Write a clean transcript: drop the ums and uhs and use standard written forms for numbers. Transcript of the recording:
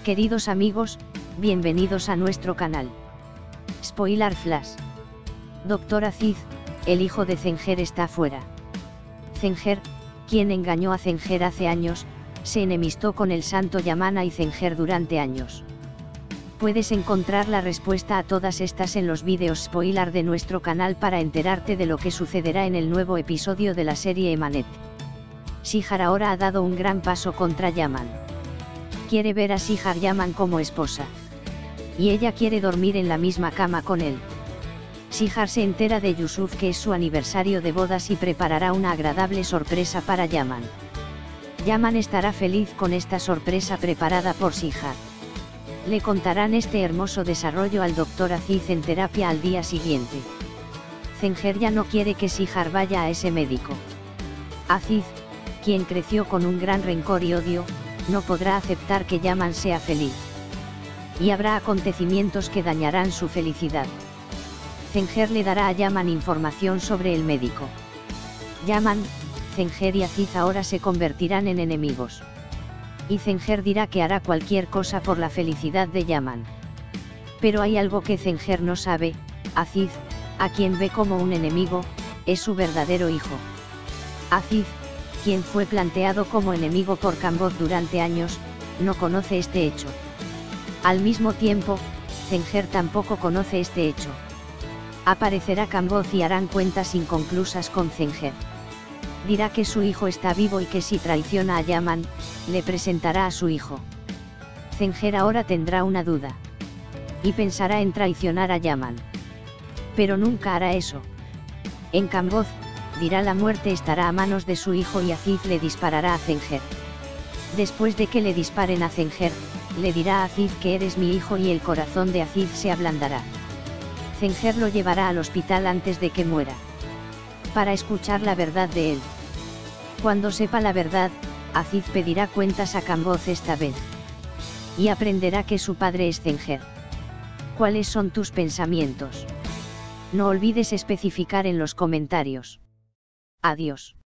Queridos amigos, bienvenidos a nuestro canal. Spoiler Flash. Dr. Aziz, el hijo de Zenger está fuera. Zenger, quien engañó a Zenger hace años, se enemistó con el santo Yamana y Zenger durante años. Puedes encontrar la respuesta a todas estas en los vídeos spoiler de nuestro canal para enterarte de lo que sucederá en el nuevo episodio de la serie Emanet. Sihar ahora ha dado un gran paso contra Yaman. Quiere ver a Sihar Yaman como esposa. Y ella quiere dormir en la misma cama con él. Sihar se entera de Yusuf que es su aniversario de bodas y preparará una agradable sorpresa para Yaman. Yaman estará feliz con esta sorpresa preparada por Sihar. Le contarán este hermoso desarrollo al Dr. Aziz en terapia al día siguiente. Zenger ya no quiere que Sihar vaya a ese médico. Aziz, quien creció con un gran rencor y odio, no podrá aceptar que Yaman sea feliz. Y habrá acontecimientos que dañarán su felicidad. Zenger le dará a Yaman información sobre el médico. Yaman, Zenger y Aziz ahora se convertirán en enemigos. Y Zenger dirá que hará cualquier cosa por la felicidad de Yaman. Pero hay algo que Zenger no sabe: Aziz, a quien ve como un enemigo, es su verdadero hijo. Aziz, quien fue planteado como enemigo por Kambod durante años, no conoce este hecho. Al mismo tiempo, Zenger tampoco conoce este hecho. Aparecerá Kambod y harán cuentas inconclusas con Zenger. Dirá que su hijo está vivo y que si traiciona a Yaman, le presentará a su hijo. Zenger ahora tendrá una duda. Y pensará en traicionar a Yaman. Pero nunca hará eso. En Kambod, dirá la muerte estará a manos de su hijo y Aziz le disparará a Zenger. Después de que le disparen a Zenger, le dirá a Aziz que eres mi hijo y el corazón de Aziz se ablandará. Zenger lo llevará al hospital antes de que muera. Para escuchar la verdad de él. Cuando sepa la verdad, Aziz pedirá cuentas a Kambod esta vez. Y aprenderá que su padre es Zenger. ¿Cuáles son tus pensamientos? No olvides especificar en los comentarios. Adiós.